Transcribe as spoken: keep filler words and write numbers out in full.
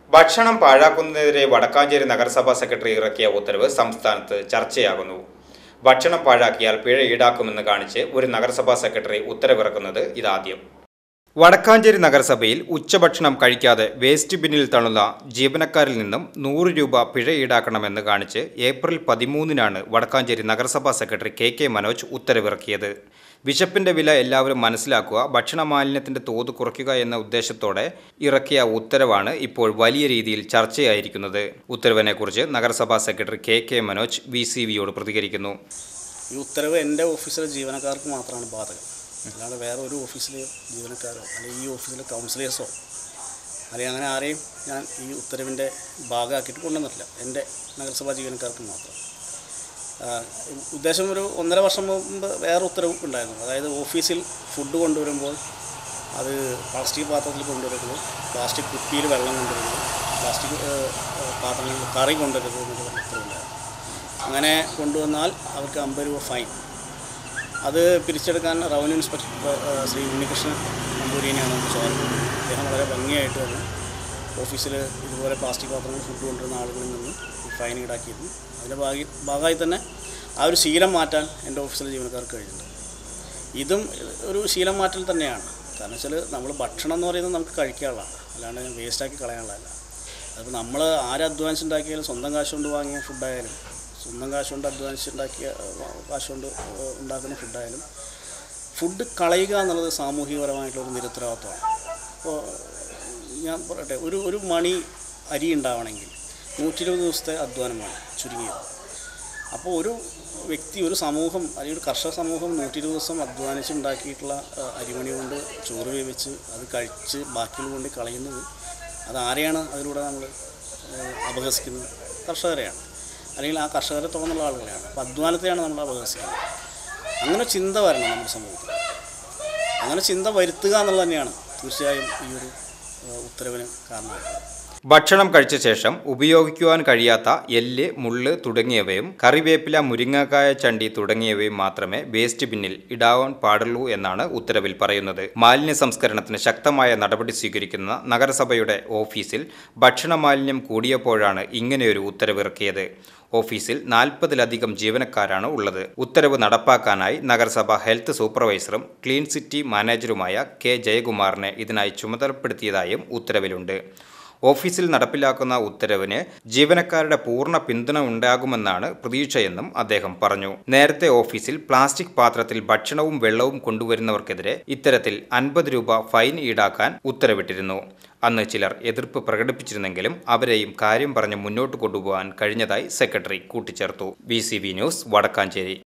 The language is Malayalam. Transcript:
ഭക്ഷണം പാഴാക്കുന്നതിനെതിരെ വടക്കാഞ്ചേരി നഗരസഭാ സെക്രട്ടറി ഇറക്കിയ ഉത്തരവ് സംസ്ഥാനത്ത് ചർച്ചയാകുന്നു. ഭക്ഷണം പാഴാക്കിയാൽ പിഴ ഈടാക്കുമെന്ന് കാണിച്ച് ഒരു നഗരസഭാ സെക്രട്ടറി ഉത്തരവിറക്കുന്നത് ഇതാദ്യം. വടക്കാഞ്ചേരി നഗരസഭയിൽ ഉച്ചഭക്ഷണം കഴിക്കാതെ വേസ്റ്റ് ബിന്നിൽ തള്ളുന്ന ജീവനക്കാരിൽ നിന്നും നൂറ് രൂപ പിഴ ഈടാക്കണമെന്ന് കാണിച്ച് ഏപ്രിൽ പതിമൂന്നിനാണ് വടക്കാഞ്ചേരി നഗരസഭാ സെക്രട്ടറി കെ കെ മനോജ് ഉത്തരവിറക്കിയത്. വിശപ്പിന്റെ വില എല്ലാവരും മനസ്സിലാക്കുക, ഭക്ഷണ മാലിന്യത്തിന്റെ തോത് കുറയ്ക്കുക എന്ന ഉദ്ദേശത്തോടെ ഇറക്കിയ ഉത്തരവാണ് ഇപ്പോൾ വലിയ രീതിയിൽ ചർച്ചയായിരിക്കുന്നത്. ഉത്തരവിനെക്കുറിച്ച് നഗരസഭാ secretary K K Manoj V C വിയോട് പ്രതികരിക്കുന്നു. ഈ ഉത്തരവ് എൻ്റെ ഓഫീസിലെ ജീവനക്കാർക്ക് മാത്രമാണ് ബാധകം. അല്ലാതെ വേറെ ഒരു ഓഫീസിലെ ജീവനക്കാരോ അല്ലെങ്കിൽ ഈ ഓഫീസിലെ കൗൺസിലേഴ്സോ അല്ലെങ്കിൽ അങ്ങനെ ആരെയും ഞാൻ ഈ ഉത്തരവിൻ്റെ ഭാഗമാക്കിയിട്ട് കൊണ്ടുവന്നിട്ടില്ല. എൻ്റെ നഗരസഭാ ജീവനക്കാർക്ക് മാത്രം. ഉദ്ദേശം ഒരു ഒന്നര വർഷം മുമ്പ് വേറെ ഉത്തരവ് ഉണ്ടായിരുന്നു. അതായത് ഓഫീസിൽ ഫുഡ് കൊണ്ടുവരുമ്പോൾ അത് പ്ലാസ്റ്റിക് പാത്രത്തിൽ കൊണ്ടുവരുന്നത്, പ്ലാസ്റ്റിക് കുപ്പിയിൽ വെള്ളം കൊണ്ടുവരുന്നത്, പ്ലാസ്റ്റിക് പാത്രങ്ങളിൽ കറി കൊണ്ടുവരുന്നത് എന്നൊക്കെ പറഞ്ഞ ഉത്തരവുണ്ടായിരുന്നു. അങ്ങനെ കൊണ്ടുവന്നാൽ അവർക്ക് അമ്പത് രൂപ ഫൈൻ. അത് പിരിച്ചെടുക്കാൻ റവന്യൂ ഇൻസ്പെക്ടർ ശ്രീ ഉണ്ണികൃഷ്ണൻ നമ്പൂരിനെയാണ് നമുക്ക് ചോദിക്കുന്നത്. അദ്ദേഹം വളരെ ഭംഗിയായിട്ട് തന്നെ ഓഫീസിൽ ഇതുപോലെ പ്ലാസ്റ്റിക് പാത്രങ്ങൾ ഫുഡ് കൊണ്ടുവരുന്ന ആളുകളിൽ നിന്ന് ഫൈൻ ഈടാക്കിയിരുന്നു. അതിൻ്റെ ഭാഗി ഭാഗമായി തന്നെ ആ ഒരു ശീലം മാറ്റാൻ എൻ്റെ ഓഫീസിലെ ജീവനക്കാർക്ക് കഴിഞ്ഞിട്ടുണ്ട്. ഇതും ഒരു ശീലം മാറ്റൽ തന്നെയാണ്. കാരണം വെച്ചാൽ നമ്മൾ ഭക്ഷണം എന്ന് പറയുന്നത് നമുക്ക് കഴിക്കാനുള്ളതാണ്, അല്ലാണ്ട് വേസ്റ്റാക്കി കളയാനുള്ളതല്ല. അതിപ്പോൾ നമ്മൾ ആരധ്വാനിച്ചുണ്ടാക്കിയാലും സ്വന്തം കാശ് കൊണ്ട് വാങ്ങിയ ഫുഡായാലും സ്വന്തം കാശ് കൊണ്ട് അധ്വാനിച്ചുണ്ടാക്കിയ കാശ് കൊണ്ട് ഉണ്ടാക്കുന്ന ഫുഡായാലും ഫുഡ് കളയുക എന്നുള്ളത് സാമൂഹികപരമായിട്ടുള്ളൊരു നിരുത്തരവാദിത്വമാണ്. അപ്പോൾ ഞാൻ പറയട്ടെ, ഒരു ഒരു മണി അരി ഉണ്ടാവണമെങ്കിൽ നൂറ്റി ഇരുപത് ദിവസത്തെ അധ്വാനമാണ് ചുരുങ്ങിയത്. അപ്പോൾ ഒരു വ്യക്തി, ഒരു സമൂഹം അല്ലെങ്കിൽ ഒരു കർഷക സമൂഹം നൂറ്റി ഇരുപത് ദിവസം അധ്വാനിച്ചുണ്ടാക്കിയിട്ടുള്ള അരിമണി കൊണ്ട് ചോറ് വേവിച്ച് അത് കഴിച്ച് ബാക്കിയുള്ള കൊണ്ട് കളയുന്നത്, അതാരെയാണ് അതിലൂടെ നമ്മൾ അപഹസിക്കുന്നത്? കർഷകരെയാണ്, അല്ലെങ്കിൽ ആ കർഷകരെ തുടർന്നുള്ള ആളുകളെയാണ്. അപ്പോൾ അധ്വാനത്തെയാണ് നമ്മൾ അപഹസിക്കുന്നത്. അങ്ങനെ ചിന്ത വരണം നമ്മുടെ സമൂഹത്തിൽ. അങ്ങനെ ചിന്ത വരുത്തുക എന്നുള്ളത് തന്നെയാണ് തീർച്ചയായും ഈ ഒരു ഉത്തരവിന് കാരണമായിട്ടുള്ളത്. ഭക്ഷണം കഴിച്ച ശേഷം ഉപയോഗിക്കുവാൻ കഴിയാത്ത എല്ല്, മുള്ള് തുടങ്ങിയവയും കറിവേപ്പില, മുരിങ്ങക്കായ ചണ്ടി തുടങ്ങിയവയും മാത്രമേ വേസ്റ്റ് ബിന്നിൽ ഇടാൻ പാടുള്ളൂ എന്നാണ് ഉത്തരവിൽ പറയുന്നത്. മാലിന്യ സംസ്കരണത്തിന് ശക്തമായ നടപടി സ്വീകരിക്കുന്ന നഗരസഭയുടെ ഓഫീസിൽ ഭക്ഷണ മാലിന്യം കൂടിയപ്പോഴാണ് ഇങ്ങനെയൊരു ഉത്തരവിറക്കിയത്. ഓഫീസിൽ നാൽപ്പതിലധികം ജീവനക്കാരാണ് ഉള്ളത്. ഉത്തരവ് നടപ്പാക്കാനായി നഗരസഭ ഹെൽത്ത് സൂപ്പർവൈസറും ക്ലീൻ സിറ്റി മാനേജറുമായ കെ ജയകുമാറിനെ ഇതിനായി ചുമതലപ്പെടുത്തിയതായും ഉത്തരവിലുണ്ട്. ഓഫീസിൽ നടപ്പിലാക്കുന്ന ഉത്തരവിന് ജീവനക്കാരുടെ പൂർണ്ണ പിന്തുണ ഉണ്ടാകുമെന്നാണ് പ്രതീക്ഷയെന്നും അദ്ദേഹം പറഞ്ഞു. നേരത്തെ ഓഫീസിൽ പ്ലാസ്റ്റിക് പാത്രത്തിൽ ഭക്ഷണവും വെള്ളവും കൊണ്ടുവരുന്നവർക്കെതിരെ ഇത്തരത്തിൽ അൻപത് രൂപ ഫൈൻ ഈടാക്കാൻ ഉത്തരവിട്ടിരുന്നു. അന്ന് ചിലർ എതിർപ്പ് പ്രകടിപ്പിച്ചിരുന്നെങ്കിലും അവരെയും കാര്യം പറഞ്ഞ് മുന്നോട്ട് കൊണ്ടുപോകാൻ കഴിഞ്ഞതായി സെക്രട്ടറി കൂട്ടിച്ചേർത്തു. V C V news, Vadakkanchery.